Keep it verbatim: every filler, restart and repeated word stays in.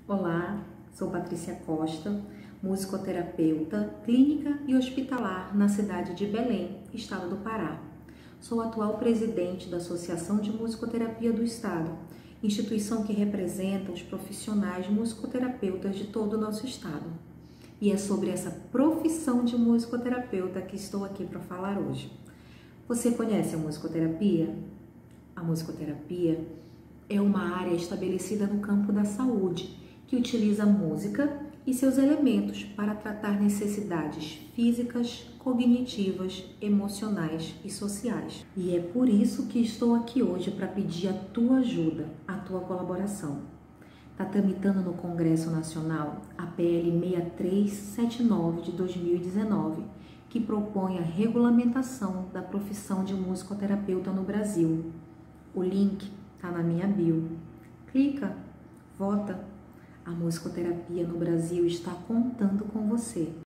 Olá, sou Patrícia Costa, musicoterapeuta, clínica e hospitalar na cidade de Belém, estado do Pará. Sou atual presidente da Associação de Musicoterapia do Estado, instituição que representa os profissionais musicoterapeutas de todo o nosso estado. E é sobre essa profissão de musicoterapeuta que estou aqui para falar hoje. Você conhece a musicoterapia? A musicoterapia é uma área estabelecida no campo da saúde, que utiliza a música e seus elementos para tratar necessidades físicas, cognitivas, emocionais e sociais. E é por isso que estou aqui hoje para pedir a tua ajuda, a tua colaboração. Está tramitando no Congresso Nacional a P L seis três sete nove de dois mil e dezenove, que propõe a regulamentação da profissão de musicoterapeuta no Brasil. O link está na minha bio. Clica, vota. A musicoterapia no Brasil está contando com você.